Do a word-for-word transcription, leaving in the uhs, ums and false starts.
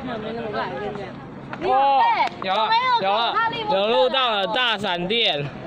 场没那么快，跟你讲。 哦，有了，有了，有录到了大闪电。